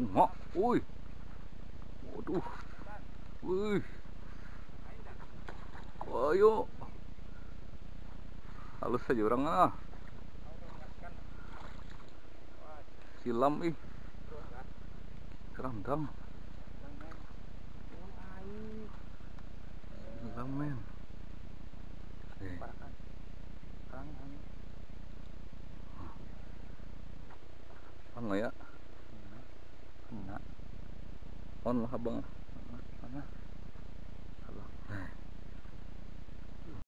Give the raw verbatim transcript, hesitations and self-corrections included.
mak, wih, waduh, wih, ayo, halus saja orang ah, silam ih, kerandang, silam men, eh, on lah ya, on lah abang.